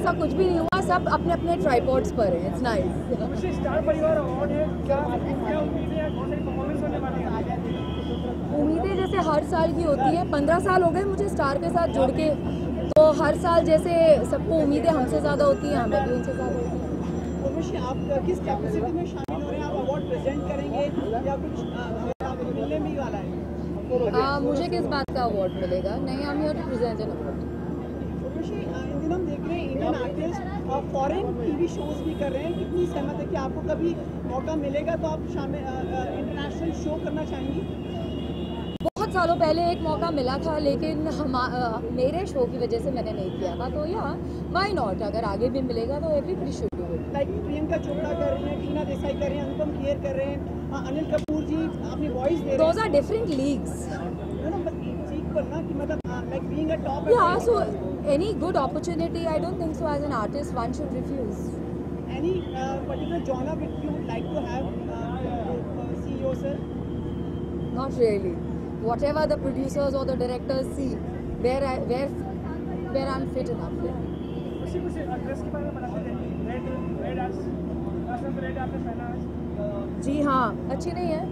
ऐसा कुछ भी नहीं हुआ, सब अपने अपने ट्राइपॉड्स पर है। It's nice. Star Parivar award है, क्या उम्मीदें हैं, कौन सी परफॉर्मेंस होने वाली है? उम्मीदें जैसे हर साल की होती हैं, 15 साल हो गए मुझे स्टार के साथ जुड़ के, तो हर साल जैसे सबको उम्मीदें हमसे ज़्यादा होती हैं, हमें भी उनसे ज़्यादा होती हैं। उर्वशी, आप किस कैपेसिटी में शामिल हो रहे हैं? आप अवार्ड प्रेजेंट करेंगे या कुछ आपको मिलने भी वाला है? मुझे किस बात का अवार्ड मिलेगा? नहीं, I am here to present an award. Urvashi, इन दिनों हम देख रहे हैं Indian artist foreign TV shows भी कर रहे हैं, कितनी सहमत है कि आपको कभी मौका मिलेगा तो आप शामिल इंटरनेशनल शो करना चाहेंगी? बहुत सालों पहले एक मौका मिला था, लेकिन मेरे शो की वजह से मैंने नहीं किया था, तो या व्हाई नॉट, अगर आगे भी मिलेगा तो everybody should do it. Like Priyanka Chopra कर रही हैं, टीना देसाई कर रहे हैं, अनुपम खेर कर रहे हैं, अनिल कपूर जी अपनी वॉइस दे रहे हैं। Those are different leagues. कि मतलब like being a top Yeah, so any good opportunity, I don't think so as an artist one should refuse. any particular genre which you would like to have see yourself? Not really. Whatever the producers or the directors see, where I'm fit enough with. कुछ dress के बारे में बताते हैं। Red आपने पहना है। जी हाँ, अच्छी नहीं है?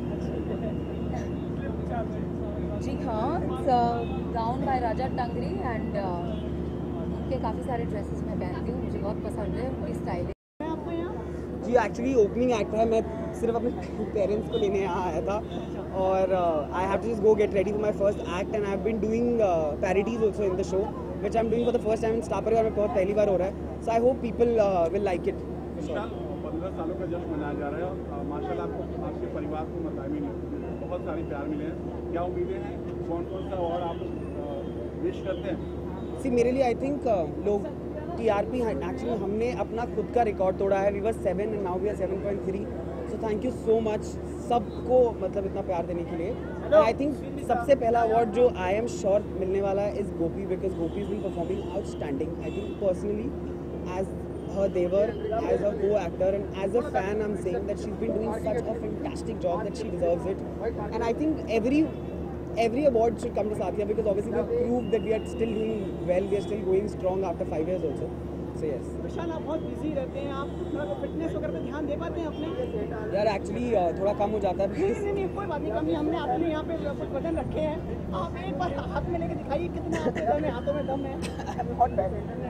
जी हाँ, गाउन बाय राजा टंगरी एंड उनके काफ़ी सारे ड्रेसेस मैं पहनती हूँ, मुझे बहुत पसंद है उनकी स्टाइलिंग। जी एक्चुअली ओपनिंग एक्ट है, मैं सिर्फ अपने पेरेंट्स को लेने यहाँ आया था और I have to just go get ready for my first act and I have been doing parodies also in the show which I am doing for the first time in Star Parivar में, बहुत पहली बार हो रहा है, so I hope people will like it. 15 सालों का जश्न मनाया जा रहा है, माशाल्लाह आपको आपके परिवार को बहुत सारे प्यार मिले हैं, क्या उम्मीदें हैं, कौन कौन सा अवार्ड आप विश करते हैं? सी मेरे लिए आई थिंक लोग TRP एक्चुअली हमने अपना खुद का रिकॉर्ड तोड़ा है, we were 7 and now we are 7.3, so thank you so much सबको, मतलब इतना प्यार देने के लिए। आई थिंक सबसे पहला अवार्ड जो आई एम श्योर मिलने वाला है is Gopi, because Gopi is been performing outstanding. I think personally as her देवर, as a co-actor and as a fan, I'm saying that she's been doing such a fantastic job that she deserves it, and I think every award should come to Sathya because obviously we proved that we are still doing well, we are still going strong after 5 years also, so yes. Vishal, आप बहुत busy रहते हैं, आप थोड़ा fitness वगैरह पे ध्यान दे पाते हैं अपने? यार एक्चुअली थोड़ा कम हो जाता है। नहीं कोई बात नहीं, कम हमने आपके लिए यहाँ पे कुछ वजन रखे हैं, आप एक बार हाथ में लेके दिखाइए कितना आपके दम है, हाथों में दम है।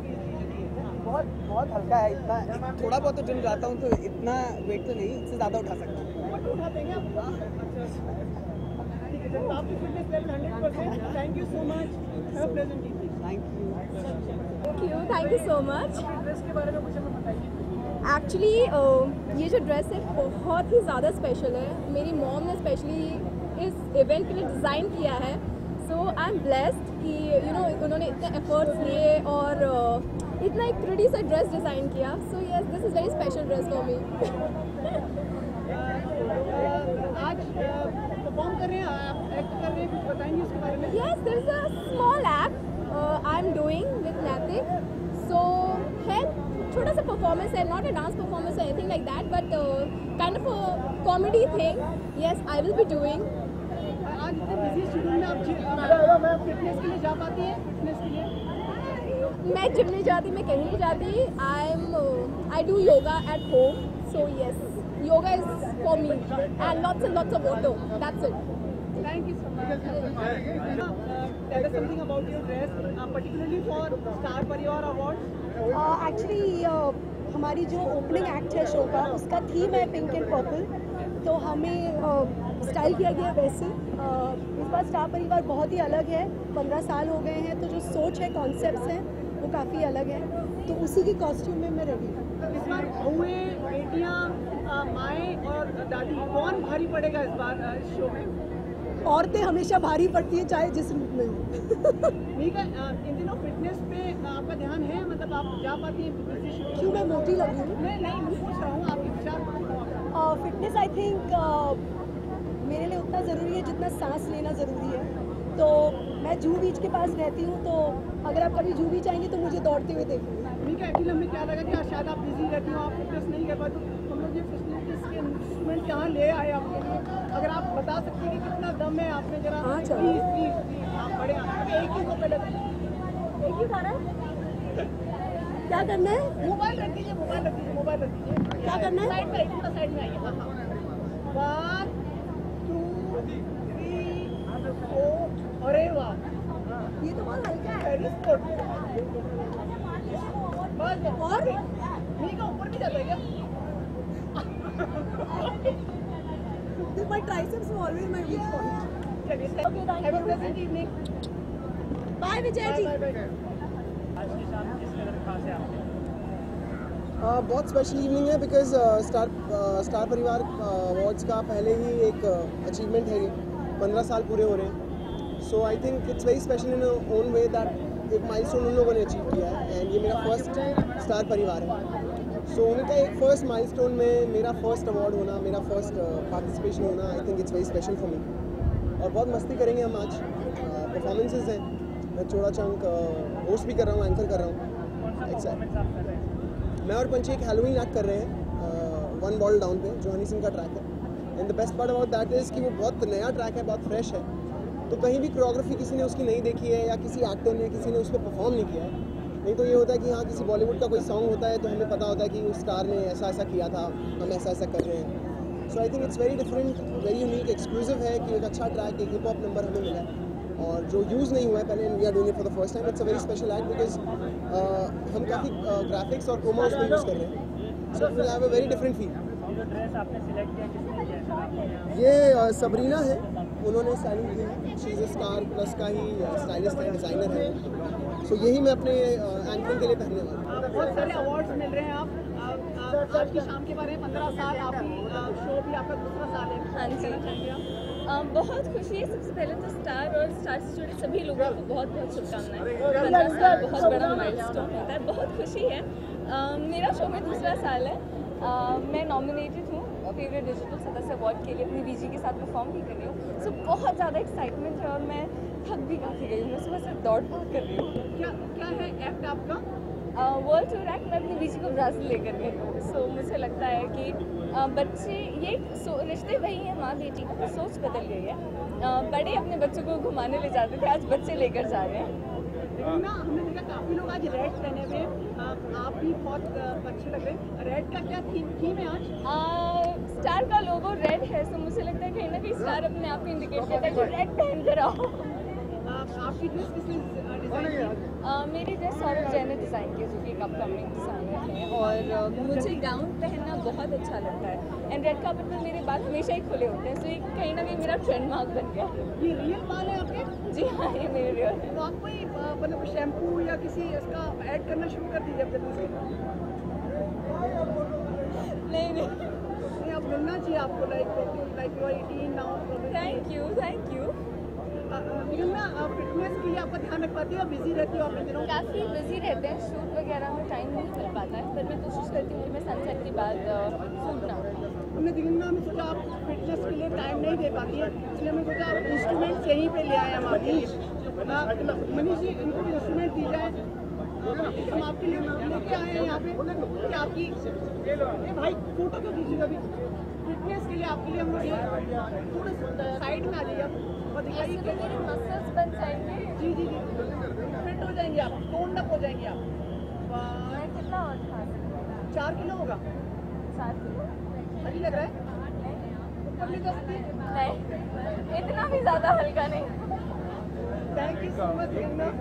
बहुत हल्का है, इतना थोड़ा बहुत तो जिम जाता हूँ, तो इतना वेट तो नहीं, इससे ज़्यादा उठा सकता हूँ। उठा देंगे आप। ठीक है, आपकी fitness level 100%। Thank you so much, have a pleasant evening. Thank you so much. Dress के बारे में कुछ हमें बताइए। एक्चुअली ये जो ड्रेस है बहुत ही ज़्यादा स्पेशल है, मेरी मॉम ने स्पेशली इस इवेंट के लिए डिज़ाइन किया है, सो आई एम ब्लेस्ड कि उन्होंने इतने एफर्ट्स लिए और इतना एक प्रिटी सा ड्रेस डिज़ाइन किया, so yes this is very special dress for me. आज परफॉर्म कर रहे हैं, आप एक्ट कर रहे हैं, कुछ बताएंगे उसके बारे में? Yes, there is a small act I am doing with Naitik, so है छोटा सा परफॉर्मेंस है, नॉट अ डांस परफॉर्मेंस और anything like that, but kind of a comedy thing. Yes, I will be doing. आज इतने बिजी शेड्यूल में आप fitness के लिए जा पाती हैं? फिटनेस के लिए मैं जिम नहीं जाती, मैं कहीं नहीं जाती, I do yoga at home, so yes, yoga is for me and lots of water, that's it. Thank you so much. Tell us something about your dress, particularly for Star Parivar Award. Actually हमारी जो opening act है show का, उसका theme है pink and purple, तो हमें style किया गया वैसे। इस बार स्टार परिवार बहुत ही अलग है, 15 साल हो गए हैं, तो जो सोच है, कॉन्सेप्ट्स हैं, वो काफ़ी अलग है, तो उसी की कॉस्ट्यूम में मैं रेडी हूँ। इस बार बहुएं, बेटियाँ, माएँ और दादी, कौन भारी पड़ेगा इस बार इस शो में? औरतें हमेशा भारी पड़ती हैं, चाहे जिस रूप में हो। ठीक है, इन दिनों फिटनेस पे आपका ध्यान है, मतलब आप जा पाती हैं? क्यों, मैं मोटी लग रही हूँ? नहीं, मैं पूछ रहा हूँ आपके विचार। फिटनेस आई थिंक मेरे लिए उतना ज़रूरी है जितना सांस लेना ज़रूरी है, तो मैं जू बीच के पास रहती हूँ, तो अगर आप कभी जू बीच आएंगे तो मुझे दौड़ते हुए देखेंगे। ठीक है, एक्चुअली हमें क्या लगा कि शायद आप बिजी रहती हो, आप फिटनेस नहीं कर पाते, तो हम लोग ये फिटनेस के इंस्ट्रूमेंट यहाँ ले आए आपके लिए। अगर आप बता सकते हैं कि कितना दम है आप में, जरा प्लीज आप बड़े एक ही को पहले एक ही खा रहे हैं। क्या करना है? मोबाइल रख दीजिए, मोबाइल रख दीजिए, मोबाइल रख दीजिए। क्या करना है? साइड में आइए, थोड़ा साइड में आइए। हाँ हाँ 1 2 3 4। अरे वाह, ये तो बहुत हल्का है। Very sport. बस और नहीं का ऊपर भी जाता है क्या? My triceps are always my weak point. चलिए, Okay, thank have a you. pleasant evening. Bye Vijay ji. Bye bye. बहुत स्पेशल इवनिंग है बिकॉज स्टार परिवार अवार्ड्स का पहले ही एक अचीवमेंट है, ये 15 साल पूरे हो रहे हैं। So I think it's very special in own way that एक माइलस्टोन उन लोगों ने अचीव किया है एंड ये मेरा फर्स्ट स्टार परिवार है। सो उनका एक फर्स्ट माइलस्टोन में मेरा फर्स्ट अवार्ड होना, मेरा फर्स्ट पार्टिसिपेशन होना, I think it's very special for me. और बहुत मस्ती करेंगे हम आज। परफॉर्मेंसेज हैं, मैं चौड़ा चंक होस्ट भी कर रहा हूँ, एंकर कर रहा हूँ। मैं और पंची एक हैलोवीन एक्ट कर रहे हैं वन बॉल डाउन पे, जो हनी सिंह का ट्रैक है। And the best part about that is कि वो बहुत नया ट्रैक है, बहुत फ्रेश है। तो कहीं भी कोरियोग्राफी किसी ने उसकी नहीं देखी है या किसी एक्टर ने किसी ने उस पर परफॉर्म नहीं किया है। नहीं तो ये होता है कि हाँ किसी बॉलीवुड का कोई सॉन्ग होता है तो हमें पता होता है कि उस स्टार ने ऐसा ऐसा किया था, हम ऐसा ऐसा कर रहे हैं। So I think it's very different, very unique, exclusive है कि एक अच्छा ट्रैक, एक हिप हॉप नंबर हमें मिला है और जो यूज़ नहीं हुआ है पहले। We are doing it for the first time. It's a very special act because हम काफ़ी ग्राफिक्स और क्रोमा उसमें यूज़ कर रहे हैं। So it will have a very different feel. ये सबरीना है, उन्होंने स्टाइलिंग की। She is a Star Plus का ही स्टाइलिस्ट है, डिज़ाइनर है। सो यही मैं अपने एंकरिंग के लिए पहनने वाला हूँ। बहुत सारे अवार्ड्स मिल रहे हैं। आप आज की शाम के बारे में 15 साल आपकी शो भी आपका दूसरा साल है। हाँ जी, बहुत खुशी है। सबसे पहले तो स्टार और स्टार से जुड़े सभी लोगों को बहुत बहुत शुभकामनाएं। 15 साल बहुत बड़ा माइलस्टोन होता है, बहुत खुशी है। मेरा शो में दूसरा साल है। मैं नॉमिनेटेड हूँ फेवरेट डिजिटल सदस्य अवार्ड के लिए, अपनी बीजी के साथ परफॉर्म भी कर रही हूँ। सो बहुत ज़्यादा एक्साइटमेंट है और मैं थक भी काफ़ी गई हूँ। मैं सुबह से दौड़ भाग कर रही हूँ। क्या है एक्ट आपका? वर्ल्ड टूर एक्ट मैं अपनी बीजी को ब्राज़ील लेकर गई हूँ। सो मुझे लगता है कि बच्चे ये रिश्ते वही हैं माँ बेटी का, सोच बदल गई है। बड़े अपने बच्चों को घुमाने ले जाते थे, आज बच्चे लेकर जा रहे हैं। ना हमने देखा काफी लोग आज रेड पहने हुए, आप भी बहुत अच्छे लग रहे हैं। रेड का क्या थीम है आज? स्टार का लोगो रेड है, सो मुझे लगता है कहीं ना कहीं स्टार अपने आप को इंडिकेट करता है कि रेड पहन कर आओ। आपकी ड्रेस किसने डिजाइन की? मेरी ड्रेस सौरभ जैन ने डिज़ाइन की, जो कि एक अपकमिंग डिज़ाइनर हैं। और मुझे गाउन पहनना बहुत अच्छा लगता है एंड रेड कार्पेट पर मेरे बाल हमेशा ही खुले होते हैं। सो ये कहीं ना कहीं मेरा ट्रेंडमार्क बन गया। ये रियल बाल है आपके? जी हाँ, ये मेरे रियल है। तो आप कोई मतलब शैम्पू या किसी इसका ऐड करना शुरू कर दीजिए अब जल्दी से। नहीं, अब मिलना चाहिए आपको, like you are 18 now. Thank you. Fitness के लिए आपका ध्यान रख पाती है, बिजी रहती है अपने दिनों? काफ़ी बिजी रहते हैं, शूट वगैरह में टाइम नहीं मिल पाता है, पर मैं कोशिश करती हूँ कि मैं सनसेट के बाद शूट ना करूँ। हमने दिगंगा में सोचा आप फिटनेस के लिए टाइम नहीं दे पाती है, इसलिए हमने सोचा आप इंस्ट्रूमेंट्स यहीं पे ले आए हम आपके लिए। मनीष जी, इनको भी इंस्ट्रूमेंट दी जाए, हम आपके लिए लेके आए हैं यहाँ पे कि आपकी भाई फोटो क्यों खींचेगा अभी? फिटनेस के लिए आपके लिए हम लोग थोड़ा साइड में आ जाइए आप और दिखाइए कि मेरे मसल्स बन जाएंगे। जी फिट हो जाएंगे आप, टोन्ड अप हो जाएंगे आप। मैं कितना और खा सकती हूँ? 4 किलो होगा? 7 किलो? सही लग रहा है? ऊपर ले जा सकती है? नहीं, इतना भी ज़्यादा हल्का नहीं। Thank you so much Ganga.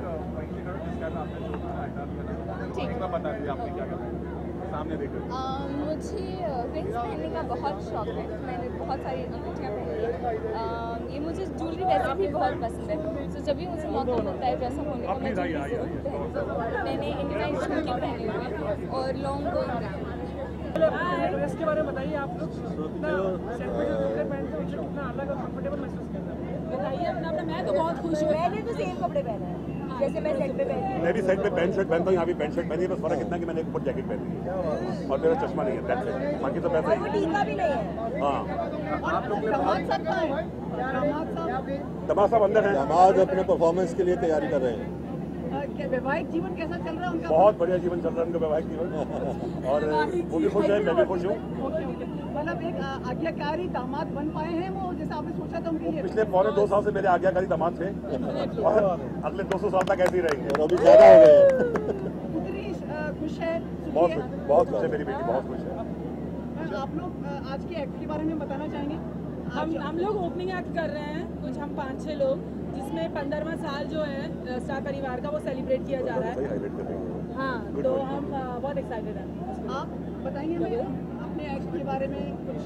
ठीक है, बता दीजिए आपने क्या करना है सामने देखकर। मुझे रिंग्स पहनने का बहुत शौक है। मैंने बहुत सारी अंगूठियाँ पहनी हैं। ये मुझे ज्वेलरी वैसे भी बहुत पसंद है। तो जब भी मुझे मौका मिलता है ड्रेसअप होने का, मैं ज्वेलरी ज़रूर पहनती हूँ। मैंने इंडियनाइज झुमके पहने हुए हैं और लॉन्ग ड्रेस के बारे में बताइए आप लोग। सेट पे जो कपड़े पहनते हैं उससे कितना अलग और कंफर्टेबल महसूस करते हैं? बताइए अपना। मैं तो बहुत खुश हूँ। मैंने तो सेम कपड़े पहने हैं जैसे मैं सेट पे पहनती हूँ। मैं भी सेट पे पैंट शर्ट पहनता हूँ, यहाँ भी पैंट शर्ट पहनी है। बस फर्क इतना कि मैंने एक ऊपर जैकेट पहनी है और मेरा चश्मा नहीं है, दैट्स इट। बाकी तो वैसा ही टीका भी नहीं है। हाँ, आप लोग दामाद साहब कहाँ हैं? दामाद साहब दमाद साहब अंदर है। दामाद अपने परफॉर्मेंस के लिए तैयारी कर रहे हैं। वैवाहिक जीवन कैसा चल रहा है उनका? बहुत बढ़िया जीवन चल रहा है उनका वैवाहिक जीवन और वो भी खुश है, मैं भी खुश हूँ। मतलब एक आज्ञाकारी दामाद बन पाए हैं वो, जैसा आपने सोचा था उनके लिए? पिछले पौने 2 साल से मेरे आज्ञाकारी दामाद थे और अगले 200 साल तक ऐसे ही रहेंगे। और अभी ज्यादा हो गए हैं। उतनी खुश है, बहुत सुखी खुश, है? बहुत खुश है मेरी बेटी, बहुत खुश है। आप लोग आज के एक्ट के बारे में बताना चाहेंगे? हम लोग ओपनिंग एक्ट कर रहे हैं, कुछ हम 5-6 लोग, जिसमें 15वां साल जो है स्टार परिवार का वो सेलिब्रेट किया जा रहा है। हाँ, तो हम बहुत एक्साइटेड हैं। आप बताएंगे हमें अपने एक्ट के बारे में कुछ?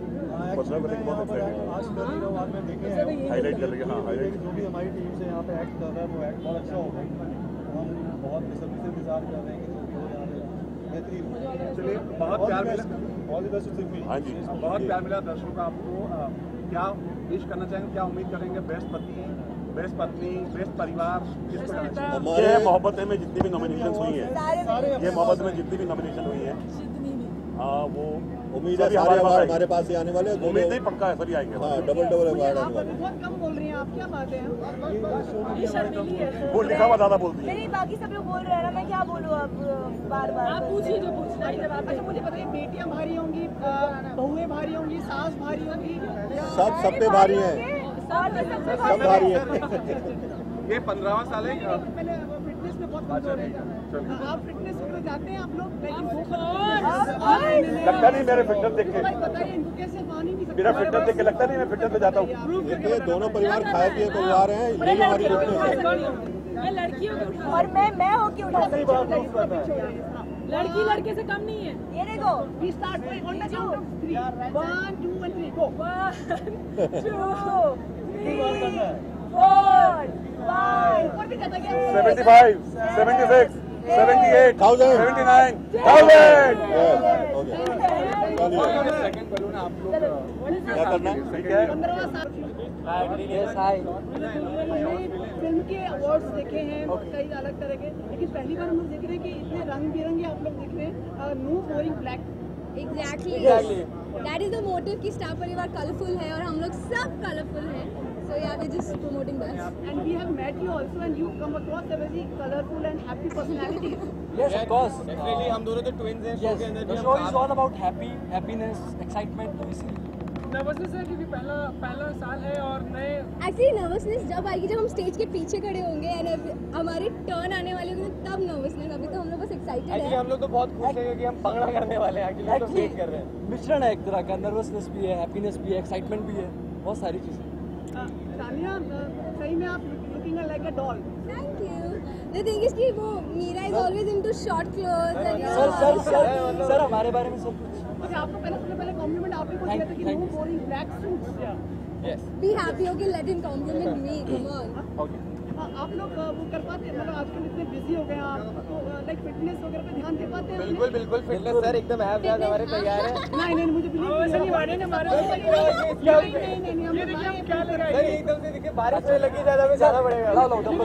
हाईलाइट कर रही है। हाँ, हाईलाइट जो भी हमारी टीम से यहाँ पे एक्ट कर रहा है वो एक्ट बहुत अच्छा होगा। हम बहुत बेसब्री से इंतजार कर रहे हैं कि जो भी हो यहाँ पे बेहतरीन। चलिए, बहुत प्यार मिला। All the best to Simmi. हाँ जी, बहुत प्यार मिला दर्शकों का आपको। क्या विश करना चाहेंगे, क्या उम्मीद करेंगे? बेस्ट पति, बेस्ट पत्नी, बेस्ट परिवार, किसको करना चाहेंगे? ये मोहब्बत में जितनी भी नॉमिनेशन हुई है, ये मोहब्बत में जितनी भी नॉमिनेशन हुई है, वो उम्मीद है सारे अवार्ड हमारे पास ही आने वाले हैं। उम्मीद नहीं, पक्का है, सभी आएंगे। हाँ, डबल अवार्ड आप आने वाले बहुत कम बोल रही हैं, आप क्या बात है? वो लिखा हुआ ज्यादा बोलती है। नहीं, बाकी सब लोग बोल रहे हैं ना, मैं क्या बोलूँ अब बार बार। आप पूछिए जो पूछना है। अच्छा, मुझे बताइए, बेटियां भारी होंगी, बहुएं भारी होंगी, सास भारी होंगी? सब पे भारी हैं, सब भारी हैं। ये 15वां साल है। मैंने फिटनेस में बहुत कमजोर है। आप फिटनेस में जाते हैं आप लोग? लेकिन लगता नहीं मेरे फिटनेस देख के, बताइए इनको कैसे मान ही नहीं सकते। मेरा फिटनेस देख के लगता नहीं मैं फिटनेस पे जाता हूँ। देखिए दोनों परिवार खाए पिए परिवार हैं, यही हमारी फिटनेस है। मैं लड़कियों को उठा, और मैं होके उठा सकती हूँ। लड़की लड़के से कम नहीं है। ये देखो, We start by 1, 2, 3. 1, 2 and 3 go. 1, 2, 3, 4, 5. ऊपर भी जाता क्या? 75, 76, 78, 79,000। सेकंड बलून आप लोग क्या करना है? ठीक है। 15वां साल फिल्म के अवार्ड्स देखे हैं कई अलग तरह के, लेकिन पहली बार हम लोग देख रहे हैं कि इतने रंग बिरंगे आप लोग देख रहे हैं। No boring black. Exactly. That is the motive कि स्टार परिवार कलरफुल है और हम लोग सब कलरफुल हैं. So yeah, we're just promoting that. And we have met you also, and you come across a very colorful and happy personality. Yes, of course. Definitely, हम दोनों तो twins हैं. Yes, the show is all about happiness, excitement, obviously. Nervousness है क्योंकि पहला साल है और नए। Actually नर्वसनेस जब आएगी जब हम स्टेज के पीछे खड़े होंगे एंड हमारे टर्न आने वाले होंगे तब नर्वसनेस। अभी तो हम लोग बस एक्साइटेड हैं। Actually, हम लोग तो बहुत खुश हैं क्योंकि हम पगड़ा करने वाले हैं. Actually, तो वेट कर रहे हैं. मिश्रण है एक तरह का, नर्वसनेस भी है, हैप्पीनेस भी है, एक्साइटमेंट भी है, बहुत सारी चीज़ें। तानिया, सही में आप looking like a doll. Thank you. The thing is कि वो Meera is always into short clothes and sir हमारे बारे में सब कुछ। अच्छा, आपको सबसे पहले कॉम्प्लीमेंट आप ही को दिया था कि no boring black suits. Yes. Be happy okay, let him compliment me. Come on. Okay. आप लोग वो कर पाते हैं, मतलब आजकल इतने बिजी हो गए हैं आप, तो लाइक फिटनेस वगैरह पे ध्यान दे पाते हैं? बिल्कुल बिल्कुल फिटनेस सर एकदम ऐप याद हमारे तैयार है. नहीं मुझे बिलीव नहीं हमारे नहीं क्या लगा सर एकदम से देखिए बारिश में लगी ज्यादा में जाना पड़ेगा.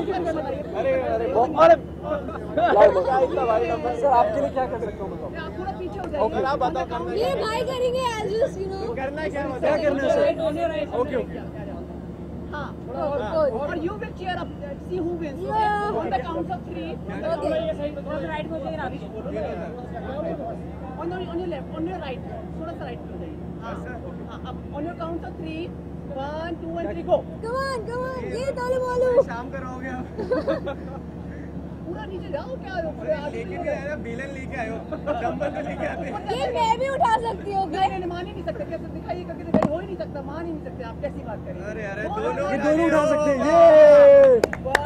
अरे सर आपके लिए क्या कर सकता हूँ बताओ. आप थोड़ा पीछे हो जाइए. आप बताओ ये भाई करेंगे as just you know. करना क्या करना है सर. ओके हाँ, good. और you will cheer up, see who wins. Yeah. On the count of 3. Okay. Right हो जाएगा on your left, on your right. थोड़ा सा राइट हो जाइए. हाँ, अब on your count of 3. 1, 2 and 3 go. Come on. ये ताले मालूम. शाम का रहोगे आप. पूरा नीचे जाओ क्या लेके भी आया बेलन लेके आयो डंबल तो लेके आते. ये मैं भी उठा सकती हूँ. नहीं मान ही नहीं सकते. कैसे दिखाइए करके दिखाइए, हो ही नहीं सकता, मान ही नहीं सकते. आप कैसी बात करें? अरे दोनों उठा सकते हैं. ये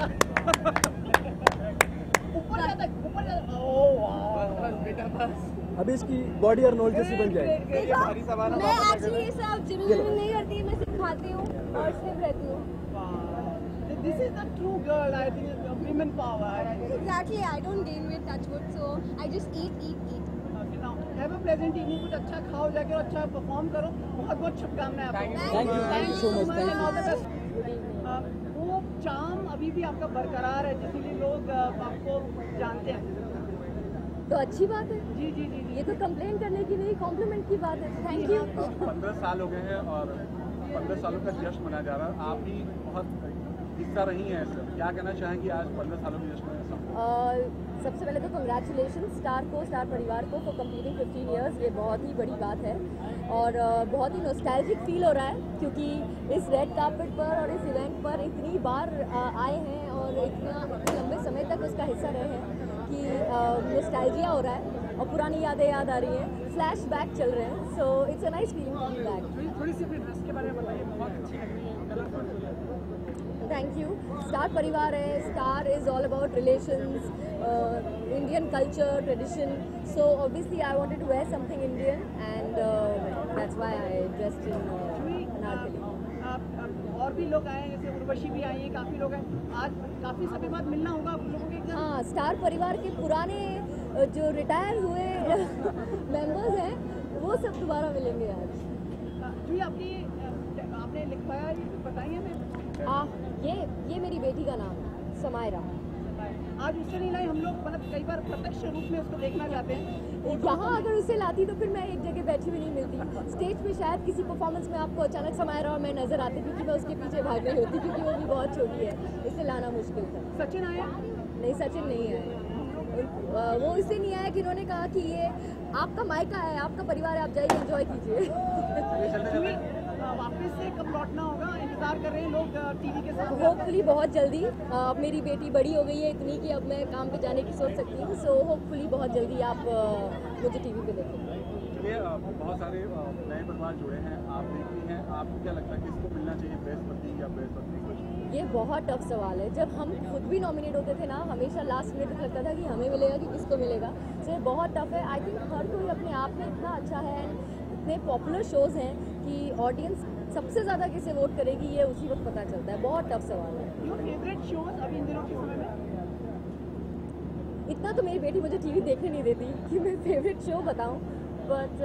ऊपर जाता. ओह वाह बेटा बस. अभी इसकी बॉडी अर्नोल्ड जैसी बन जाएगी. मैं एक्चुअली ये सब जिम नहीं करती, मैं सिखाती हूँ और सिर्फ रहती हूँ. This is the true girl, I think, women power. Exactly, I don't gain weight, touch wood, so I just eat. Okay, now have a pleasant evening. कुछ अच्छा खाओ जाके और अच्छा परफॉर्म करो. बहुत शुभकामनाएं आपको. Thank you so much. and all the best. वो चार्म अभी भी आपका बरकरार है, जिसलिए लोग आपको जानते हैं. तो अच्छी बात है. जी. ये तो कंप्लेन करने की नहीं, कॉम्प्लीमेंट की बात है. Thank you. 15 साल हो गए हैं और 15 सालों का जश्न मनाया जा रहा है. आप भी बहुत हिस्सा रही हैं इसका. क्या कहना चाहेंगे आज 15 सालों के जश्न में? सबसे पहले तो कंग्रेचुलेशन स्टार परिवार को फॉर कंप्लीटिंग 15 इयर्स. ये बहुत ही बड़ी बात है और बहुत ही नॉस्टैल्जिक फील हो रहा है क्योंकि इस रेड कार्पेट पर और इस इवेंट पर इतनी बार आए हैं और इतना लंबे समय तक उसका हिस्सा रहे हैं कि नॉस्टैल्जिया हो रहा है और पुरानी यादें याद आ रही हैं, फ्लैश बैक चल रहे हैं, so it's a nice feeling to be back. थोड़ी सी अपनी ड्रेस के बारे में बताइए, बहुत अच्छी लग रही है, colourful. Thank you. Star Parivar है, Star is all about relations, Indian culture, tradition, so obviously I wanted to wear something Indian and that's why I dressed in Anarkali. और भी लोग आए हैं, जैसे उर्वशी भी आई है, काफ़ी लोग हैं, आज काफ़ी समय बाद मिलना होगा आप लोगों के। हाँ, स्टार परिवार के पुराने जो रिटायर हुए मेंबर्स हैं वो सब दोबारा मिलेंगे आज। जी आपने लिखवाया, बताइए हमें। ये मेरी बेटी का नाम है, समायरा। आज उससे नहीं लाई, हम लोग मतलब कई बार प्रत्यक्ष रूप में उसको देखना चाहते हैं। यहाँ अगर उसे लाती तो फिर मैं एक जगह बैठी हुई नहीं मिलती। स्टेज पे शायद किसी परफॉर्मेंस में आपको अचानक समायरा और मैं नजर आती, क्योंकि मैं उसके पीछे भाग रही होती, क्योंकि वो भी बहुत छोटी है, इसे लाना मुश्किल था। सचिन आया? नहीं, सचिन नहीं आया। वो इससे नहीं आया कि उन्होंने कहा कि ये आपका मायका है, आपका परिवार है, आप जाइए एंजॉय कीजिए। वापस से कब लौटना होगा, इंतजार कर रहे हैं लोग टीवी के साथ? होपफुली बहुत जल्दी। मेरी बेटी बड़ी हो गई है इतनी कि अब मैं काम पे जाने की सोच सकती हूँ, सो होपफुली बहुत जल्दी आप मुझे टीवी पे देखेंगे। चलिए, बहुत सारे नए परिवार जुड़े हैं, आप देखती हैं, आपको क्या लगता है किसको मिलना चाहिए, बेस्ट पत्नी या बेस्ट पत्नी? ये बहुत टफ सवाल है। जब हम खुद भी नॉमिनेट होते थे ना, हमेशा लास्ट मिनट तक लगता था कि हमें मिलेगा कि किसको मिलेगा, तो ये बहुत टफ है। आई थिंक हर कोई अपने आप में इतना अच्छा है, इतने पॉपुलर शोज़ हैं कि ऑडियंस सबसे ज़्यादा किसे वोट करेगी ये उसी वक्त पता चलता है। बहुत टफ सवाल है। योर फेवरेट शोज अभी इन दिनों के समय में? इतना तो मेरी बेटी मुझे टीवी देखने नहीं देती कि मैं फेवरेट शो बताऊं, बट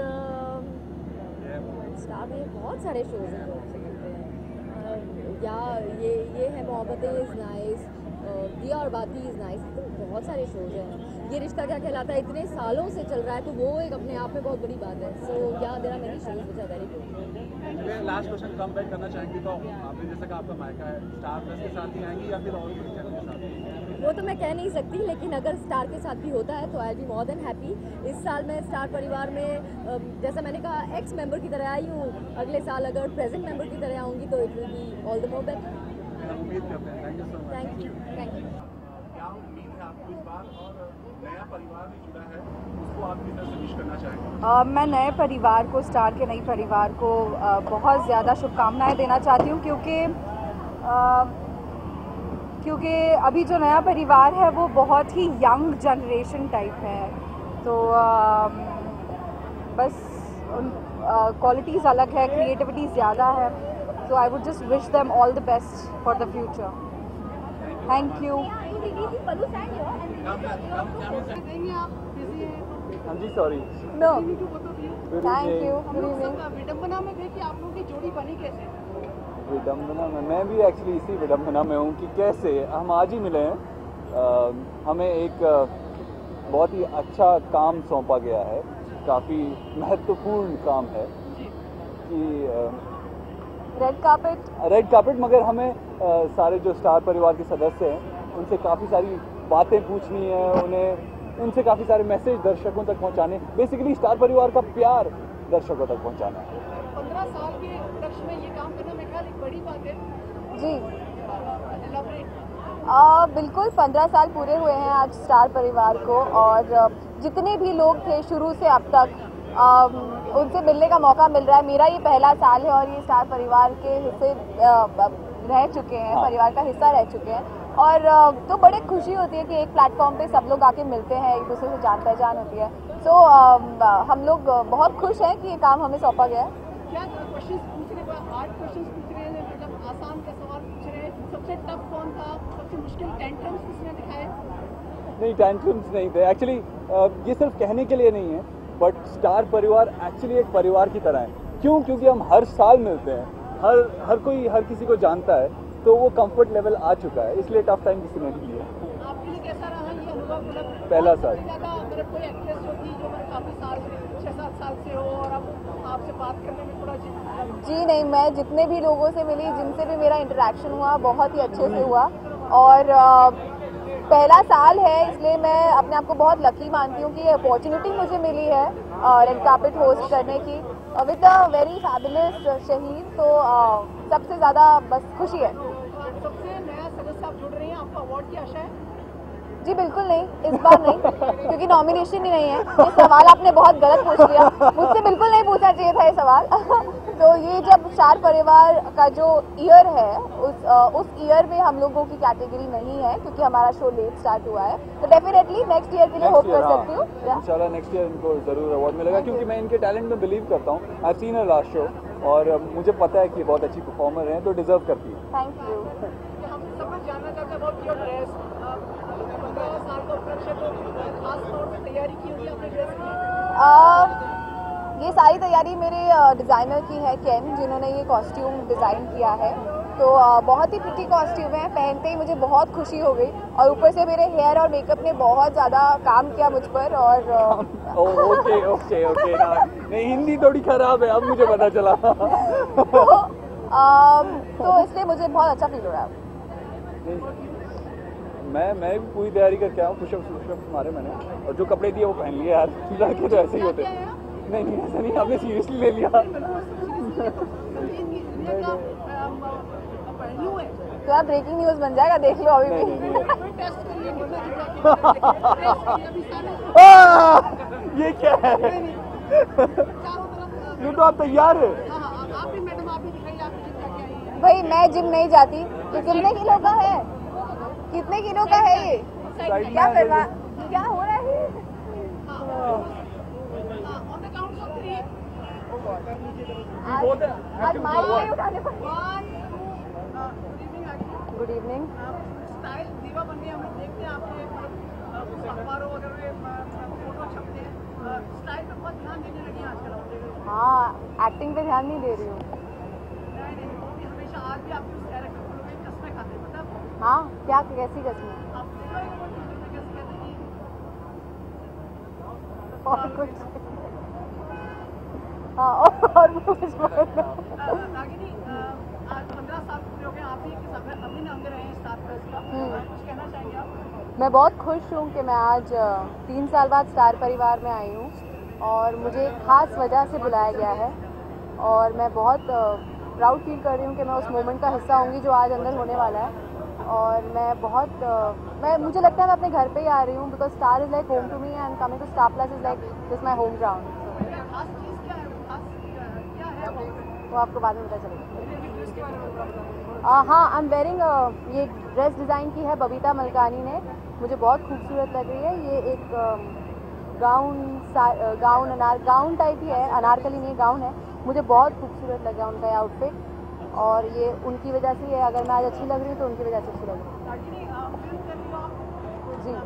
स्टार में बहुत सारे शोज हैं जो अच्छे लगते हैं। या ये है मोहब्बतें इज़ नाइस, दिया और बाती इज़ नाइस, बहुत सारे शोज हैं। ये रिश्ता क्या कहलाता है इतने सालों से चल रहा है, तो वो एक अपने आप में बहुत बड़ी बात है। So yeah there are many shows which are very good. Last question come back करना चाहेंगे तो आपने जैसा कहा आपका मायका है, स्टार प्लस के साथ ही आएंगी या फिर और किसी चैनल के साथ? वो तो मैं कह नहीं सकती, लेकिन अगर स्टार के साथ भी होता है तो I be more than happy. इस साल मैं स्टार परिवार में जैसा मैंने कहा एक्स मेंबर की तरह आई हूँ, अगले साल अगर प्रेजेंट मेंबर की तरह आऊँगी तो it will be all the more better. उम्मीद करते हैं। Thank you so much. Thank you. क्या उम्मीद है आपको इस बार, और नया परिवार भी जुड़ा है, उसको आप किस तरह से विश करना चाहेंगे? मैं नए परिवार को, स्टार के नए परिवार को बहुत ज़्यादा शुभकामनाएं देना चाहती हूँ, क्योंकि अभी जो नया परिवार है वो बहुत ही यंग जनरेशन टाइप है, तो बस क्वालिटीज़ अलग है, क्रिएटिविटी ज़्यादा है, so I would just wish them all the best for the future. Thank you. हाँ जी, sorry. No. Good Thank evening. you. Good evening. विडम्बना में देखिए आप लोगों की जोड़ी बनी कैसे? विडम्बना में मैं भी एक्चुअली इसी विडम्बना में हूँ कि कैसे हम आज ही मिले हैं। हमें एक बहुत ही अच्छा काम सौंपा गया है, काफ़ी महत्वपूर्ण काम है कि रेड कार्पेट, मगर हमें सारे जो स्टार परिवार के सदस्य हैं उनसे काफ़ी सारी बातें पूछनी है, उनसे काफ़ी सारे मैसेज दर्शकों तक पहुंचाने, बेसिकली स्टार परिवार का प्यार दर्शकों तक पहुंचाना है। 15 साल के उपलक्ष्य में ये काम करना मेरे ख्याल एक बड़ी बात है। जी बिल्कुल, 15 साल पूरे हुए हैं आज स्टार परिवार को, और जितने भी लोग थे शुरू से अब तक उनसे मिलने का मौका मिल रहा है। मेरा ये पहला साल है और ये स्टार परिवार के हिस्से रह चुके हैं, परिवार का हिस्सा रह चुके हैं, और तो बड़ी खुशी होती है कि एक प्लेटफॉर्म पे सब लोग आके मिलते हैं, एक दूसरे से जान पहचान होती है। सो हम लोग बहुत खुश हैं कि ये काम हमें सौंपा गया है। क्या क्वेश्चंस पूछ रहे हैं, हार्ड क्वेश्चंस पूछ रहे हैं, मतलब आसान के सवाल पूछ रहे हैं? सबसे टफ कौन था, सबसे मुश्किल टेंट्रम्स किसने दिखाए? नहीं, टेंट्रम्स नहीं थे एक्चुअली। ये सिर्फ कहने के लिए नहीं है, बट स्टार परिवार एक्चुअली एक परिवार की तरह है। क्यों? क्योंकि हम हर साल मिलते हैं, हर कोई हर किसी को जानता है, तो वो कंफर्ट लेवल आ चुका है, इसलिए टफ टाइम किसी ने नहीं लिया। आपके लिए कैसा रहा ये अनुभव? मतलब पहला साल मतलब कोई एक्ट्रेस होती जो काफ़ी साल 6-7 साल से हो और अब आपसे बात करने में थोड़ा जी नहीं, मैं जितने भी लोगों से मिली, जिनसे भी मेरा इंटरेक्शन हुआ, बहुत ही अच्छे से हुआ, और पहला साल है इसलिए मैं अपने आप को बहुत लकी मानती हूँ कि ये अपॉर्चुनिटी मुझे मिली है रेड कार्पेट होस्ट करने की विद अ वेरी फैबुलस शहीद, तो सबसे ज़्यादा बस खुशी है। सबसे नया सदस्य आप जुड़ रही हैं, आपको अवार्ड की आशा है? जी बिल्कुल नहीं, इस बार नहीं, क्योंकि नॉमिनेशन ही नहीं है। ये सवाल आपने बहुत गलत पूछ लिया, मुझसे बिल्कुल नहीं पूछना चाहिए था ये सवाल। तो ये जब स्टार परिवार का जो ईयर है उस ईयर में हम लोगों की कैटेगरी नहीं है, क्योंकि हमारा शो लेट स्टार्ट हुआ है। तो डेफिनेटली नेक्स्ट ईयर के लिए होप कर सकती हूँ। इंशाल्लाह नेक्स्ट ईयर इनको जरूर अवार्ड मिलेगा, क्योंकि मैं इनके टैलेंट में बिलीव करता हूँ। I have seen her last show और मुझे पता है कि बहुत अच्छी परफॉर्मर हैं, तो डिजर्व करती है। Thank you. हम सब कुछ जानना चाहते हैं अबाउट योर ड्रेस। 15 साल का उपलक्ष्य, तो खास तौर से तैयारी की होगी अपने ड्रेस की? ये सारी तैयारी मेरे डिज़ाइनर की है, केन, जिन्होंने ये कॉस्ट्यूम डिज़ाइन किया है। तो बहुत ही प्रिटी कॉस्ट्यूम है, पहनते ही मुझे बहुत खुशी हो गई। और ऊपर से मेरे हेयर और मेकअप ने बहुत ज़्यादा काम किया मुझ पर। और ओके ओके ओके, नहीं हिंदी थोड़ी खराब है, अब मुझे पता चला। तो इसलिए मुझे बहुत अच्छा फील हो रहा है। मैं पूरी तैयारी करके आया हूँ, पुशअप्स मारे मैंने, और जो कपड़े दिए वो पहन लिए यार। लड़के तो ऐसे ही होते हैं। नहीं ऐसा नहीं, आपने सीरियसली ले लिया। तो आप ब्रेकिंग न्यूज़ बन जाएगा, देख लो अभी भी। ये क्या है? ये तो आप तैयार है। भाई मैं जिम नहीं जाती, तो कितने किलो का है? कितने किलो का है ये? क्या करना, क्या हो रहा है? आज माइक उठाने पर। Good evening. स्टाइल दीवा बन गई, हम देखते हैं आपके अखबारों वगैरह में फोटो छपते हैं। स्टाइल पे बहुत ध्यान देने लगी आजकल। हाँ, एक्टिंग पे ध्यान नहीं दे रही हूँ। हमेशा आज भी आपके उस कैरेक्टर को लोग कसमें खाते हैं, पता है? हाँ, क्या कैसी कसमें? और कुछ हाँ, और कुछ नागिनी, आज 15 साल पूरे हो गए, आप भी अभिन्न अंग रहे हैं स्टार प्लस का, कुछ कहना चाहेंगे आप? मैं बहुत खुश हूँ कि मैं आज 3 साल बाद स्टार परिवार में आई हूँ, और मुझे एक ख़ास वजह से बुलाया गया है। और मैं बहुत प्राउड फील कर रही हूँ कि मैं उस मोमेंट का हिस्सा होंगी जो आज अंदर होने वाला है। और मैं बहुत मुझे लगता है मैं अपने घर पे ही आ रही हूँ, because Star is like home to me and coming to Star Plus is like this my home ground. वो आपको बाद में पता चलेगा। हाँ, आई एम वेयरिंग, ये ड्रेस डिज़ाइन की है बबीता मलकानी ने, मुझे बहुत खूबसूरत लग रही है। ये एक गाउन टाइप ही है, अनारकली नहीं गाउन है। मुझे बहुत खूबसूरत लगा उनका ये आउटफिट, और ये उनकी वजह से है। अगर मैं आज अच्छी लग रही हूँ तो उनकी वजह से अच्छी लग रही हूँ। जी,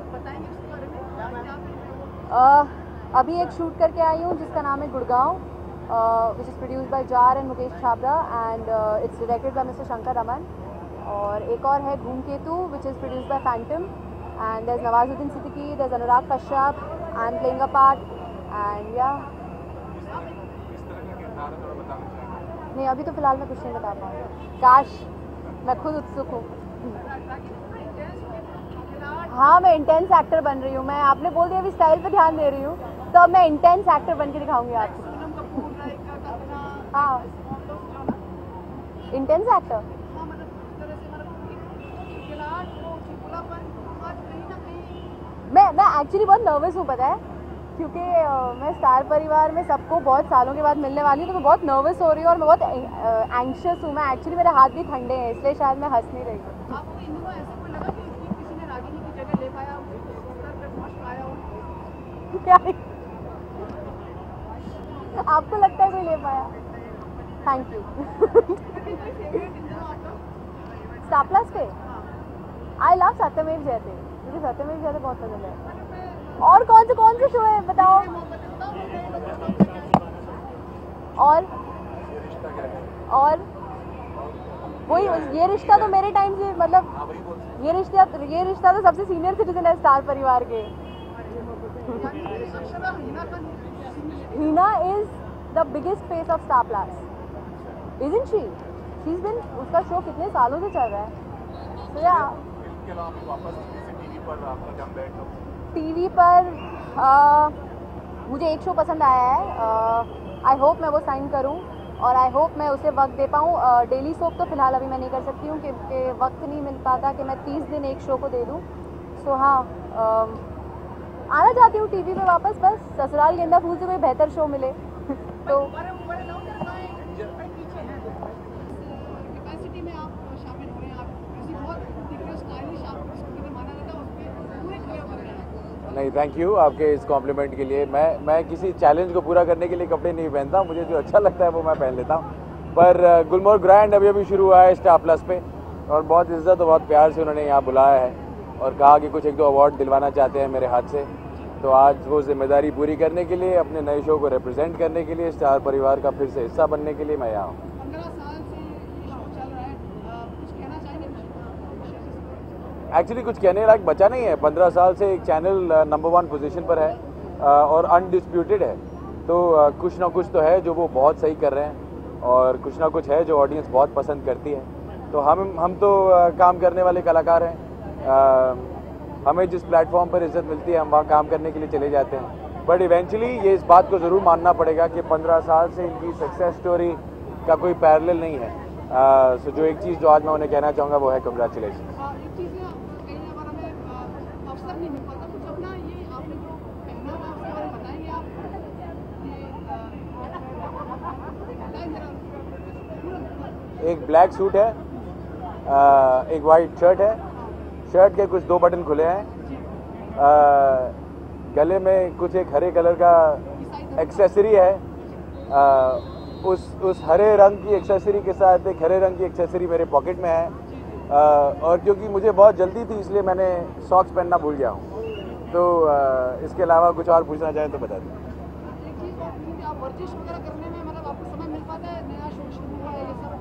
अभी एक शूट करके आई हूँ जिसका नाम है Gurgaon, which is produced by Jar and Mukesh Chhabra, and it's directed by mister Shankar Raman. और एक और है Dhoomketu, which is produced by Phantom, and there is Nawazuddin Siddiqui, there is Anurag Kashyap, I am playing a part, and या नहीं, अभी तो फिलहाल मैं कुछ नहीं बता पाऊँगी। काश, मैं खुद उत्सुक हूँ। हाँ, मैं इंटेंस एक्टर बन रही हूँ। मैं, आपने बोल दिया अभी स्टाइल पे ध्यान दे रही हूँ, तो अब मैं इंटेंस एक्टर बन के दिखाऊंगी आपको। हाँ, इंटेंस एक्टर। मैं एक्चुअली बहुत नर्वस हूँ, पता है, क्योंकि मैं स्टार परिवार में सबको बहुत सालों के बाद मिलने वाली हूँ, तो मैं बहुत नर्वस हो रही हूँ और मैं बहुत एंग्शियस हूँ। मैं एक्चुअली, मेरे हाथ भी ठंडे हैं, इसलिए शायद मैं हंस नहीं रही हूँ। क्या आपको लगता है कोई ले पाया? Thank you. स्टार प्लस पे आई लव सत्यमेव जयते, मुझे सत्यमेव जयते बहुत पसंद है। और कौन से शो है बताओ? और वही ये रिश्ता तो मेरे टाइम से, मतलब ये रिश्ता तो सबसे सीनियर सिटीजन है स्टार परिवार के। Hina is the biggest face of Star Plus, isn't she? She's been, उसका शो कितने सालों से चल रहा है। तो या टीवी पर मुझे एक शो पसंद आया है, आई होप मैं वो साइन करूं, और आई होप मैं उसे वक्त दे पाऊं। डेली सोप तो फिलहाल अभी मैं नहीं कर सकती हूँ, क्योंकि वक्त नहीं मिल पाता कि मैं 30 दिन एक शो को दे दूँ। सो हाँ, आना चाहती हूँ टीवी पे वापस, बस ससुराल गेंदा फूल से कोई बेहतर शो मिले तो। कैपेसिटी में आप शामिल हो रहे हैं, आप ऐसी बहुत दिग्गज स्टाइलिश आप इसको माना जाता है, उसमें पूरे क्लियर कर रहे हैं। नहीं, थैंक यू आपके इस कॉम्प्लीमेंट के लिए। मैं किसी चैलेंज को पूरा करने के लिए कपड़े नहीं पहनता, मुझे जो अच्छा लगता है वो मैं पहन लेता हूँ। पर गुलमोहर ग्रैंड अभी शुरू हुआ है स्टार प्लस पे, और बहुत इज्जत और बहुत प्यार से उन्होंने यहाँ बुलाया है और कहा कि कुछ 1-2 अवार्ड दिलवाना चाहते हैं मेरे हाथ से। तो आज वो जिम्मेदारी पूरी करने के लिए, अपने नए शो को रिप्रेजेंट करने के लिए, स्टार परिवार का फिर से हिस्सा बनने के लिए मैं यहाँ हूँ। 15 साल से ये शो चल रहा है, कुछ कहना चाहेंगे? एक्चुअली कुछ कहने लायक बचा नहीं है। 15 साल से एक चैनल नंबर 1 पोजीशन पर है और अनडिस्प्यूटेड है, तो कुछ ना कुछ तो है जो वो बहुत सही कर रहे हैं और कुछ ना कुछ है जो ऑडियंस बहुत पसंद करती है। तो हम तो काम करने वाले कलाकार हैं, हमें जिस प्लेटफॉर्म पर इज्जत मिलती है हम वहाँ काम करने के लिए चले जाते हैं। बट इवेंचुअली ये इस बात को ज़रूर मानना पड़ेगा कि 15 साल से इनकी सक्सेस स्टोरी का कोई पैरेलल नहीं है। सो जो एक चीज़ जो आज मैं उन्हें कहना चाहूँगा वो है कंग्रेचुलेशन। एक चीज़ है, कई बार हमें अवसर नहीं मिल पाता, कुछ अपना ये आपने जो पहना हुआ उसके बारे में बताएंगे आप? एक ब्लैक सूट है, एक वाइट शर्ट है, शर्ट के कुछ 2 बटन खुले हैं, गले में कुछ एक हरे कलर का एक्सेसरी है, उस हरे रंग की एक्सेसरी के साथ एक हरे रंग की एक्सेसरी मेरे पॉकेट में है, और क्योंकि मुझे बहुत जल्दी थी इसलिए मैंने सॉक्स पहनना भूल गया हूँ। तो इसके अलावा कुछ और पूछना चाहें तो बता दें। एक चीज़ और पूछूं कि आप वर्जिश वगैरह करने में मतलब आपको समय मिल पाता है? नया शो शुरू हुआ है ये सब,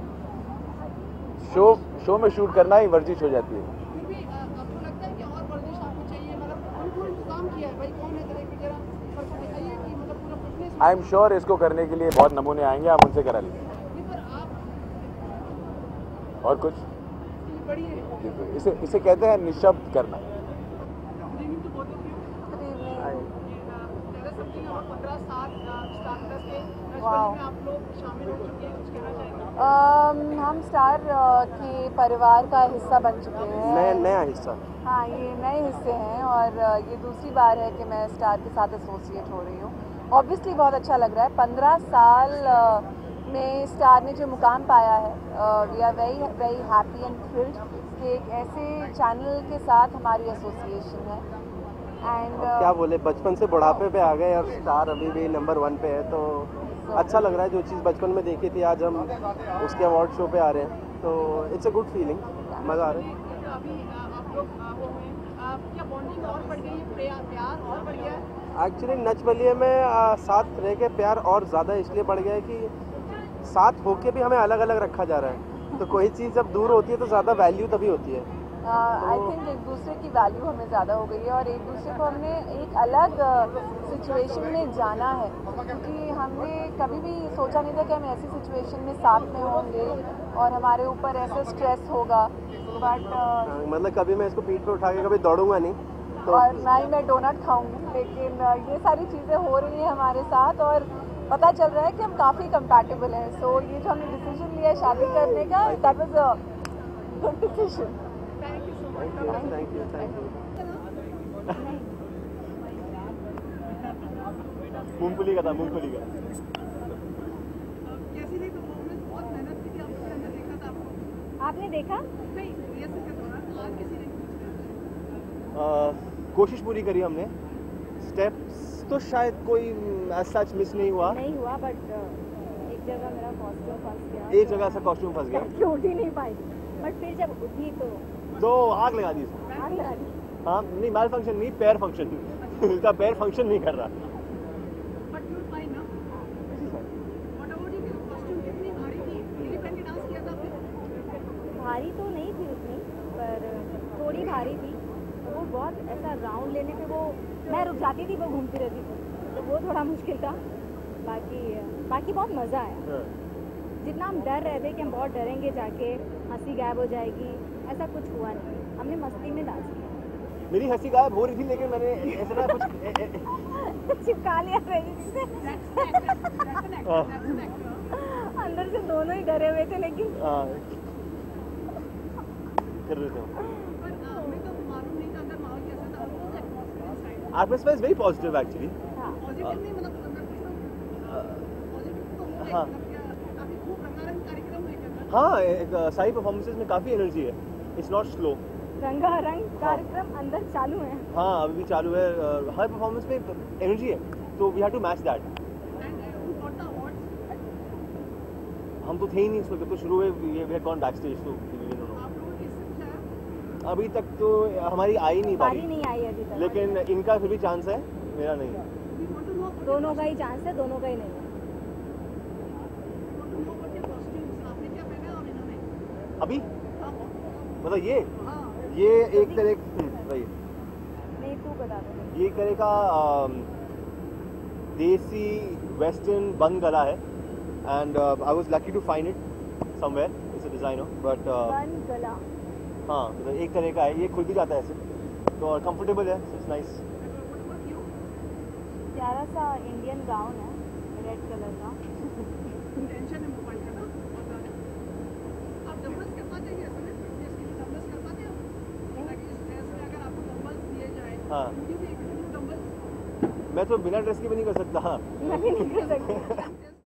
शो में शूट करना ही वर्जिश हो जाती है। फिर भी आपको लगता है कि और वर्जिश आपको चाहिए? मतलब पूरा इंतजाम किया है भाई, कौन है जरा एक जरा सबको दिखाइए कि मतलब पूरा फिटनेस। आई एम श्योर इसको करने के लिए बहुत नमूने आएंगे, आप उनसे करा लीजिए। और कुछ इसे कहते हैं निशब्द करना। हम स्टार के परिवार का हिस्सा बन चुके हैं। नया हिस्सा। हाँ, ये नए हिस्से हैं और ये दूसरी बार है कि मैं स्टार के साथ एसोसिएट हो रही हूँ। ऑब्वियसली बहुत अच्छा लग रहा है। 15 साल में स्टार ने जो मुकाम पाया है, we are very happy and thrilled कि एक ऐसे चैनल के साथ हमारी एसोसिएशन है। एंड क्या बोले, बचपन से बुढ़ापे पे आ गए और स्टार अभी भी नंबर 1 पे है, तो अच्छा लग रहा है। जो चीज़ बचपन में देखी थी आज हम उसके अवार्ड शो पे आ रहे हैं, तो इट्स अ गुड फीलिंग, मज़ा आ रहा है। एक्चुअली नच बलिए में साथ रह के प्यार और ज़्यादा इसलिए बढ़ गया है कि साथ होके भी हमें अलग अलग रखा जा रहा है, तो कोई चीज़ जब दूर होती है तो ज़्यादा वैल्यू तभी होती है। आई थिंक एक दूसरे की वैल्यू हमें ज़्यादा हो गई है और एक दूसरे को हमने एक अलग सिचुएशन में जाना है, क्योंकि हमने कभी भी सोचा नहीं था कि हम ऐसी सिचुएशन में साथ में होंगे और हमारे ऊपर ऐसा स्ट्रेस होगा। बट मतलब कभी मैं इसको पीठ पे उठा के कभी दौड़ूंगा नहीं तो, और ना ही मैं डोनट खाऊंगी, लेकिन ये सारी चीज़ें हो रही हैं हमारे साथ और पता चल रहा है कि हम काफ़ी कंपैटिबल हैं। सो ये जो हमने डिसीजन लिया है शादी करने का, that was a good decision. Thank you. मूंगफली का था, मूंगफली का। आपने देखा? कोशिश पूरी करी हमने। स्टेप्स तो शायद कोई सच मिस नहीं हुआ, बट एक जगह मेरा कॉस्ट्यूम फंस गया। एक जगह ऐसा कॉस्ट्यूम फंस गया, उठ ही नहीं पाई, बट फिर जब उठी तो आग लगा दी इसमें। हाँ नहीं, मैल फंक्शन नहीं, पैर फंक्शन। इसका पैर फंक्शन नहीं कर रहा। भारी तो नहीं थी उतनी, पर थोड़ी भारी थी। वो बहुत ऐसा राउंड लेने पे वो मैं रुक जाती थी, वो घूमती रहती थी, तो वो थोड़ा मुश्किल था। बाकी बहुत मज़ा आया। जितना हम डर रहे थे कि हम बहुत डरेंगे जाके, हंसी गायब हो जाएगी, ऐसा कुछ हुआ नहीं। हमने मस्ती में डांस किया। मेरी हंसी गायब हो रही थी, लेकिन मैंने ऐसा ना कुछ चिपका लिया अंदर से दोनों ही डरे हुए थे, लेकिन कर रहे थे। atmosphere is very positive actually. Positive नहीं मतलब हाँ काफी खूब रंगारंग कार्यक्रम लेकर हाँ सारी परफॉर्मेंसेज में काफ़ी एनर्जी है. It's not slow. रंगारंग कार्यक्रम अंदर चालू है. हाँ अभी भी चालू है. हर परफॉर्मेंस में एनर्जी है तो we have to match that. हम तो थे ही नहीं इस वक्त तो शुरू में we had gone backstage तो अभी तक तो हमारी आई नहीं बारी नहीं आई अभी तक. लेकिन इनका फिर भी चांस है, मेरा नहीं है. दोनों का ही चांस है, दोनों का ही नहीं है. अभी मतलब ये एक तरह बताइए. नहीं तू बता दो. ये तरह का देसी वेस्टर्न बन गला है and I was lucky to find it somewhere. It's a designer but bandhgala हाँ तो एक तरह का है. ये खुल भी जाता है ऐसे तो और कंफर्टेबल है. It's nice. प्यारा सा इंडियन गाउन है रेड कलर का. टेंशन है मोबाइल का ना. आप डंबल्स कर पाते हैं ऐसे में डंबल्स कर पाते हो ताकि इस ड्रेस में अगर आपको डंबल्स दिए जाए हाँ डंबल्स मैं तो बिना ड्रेस के भी नहीं कर सकता. मैं भी नहीं कर सकती.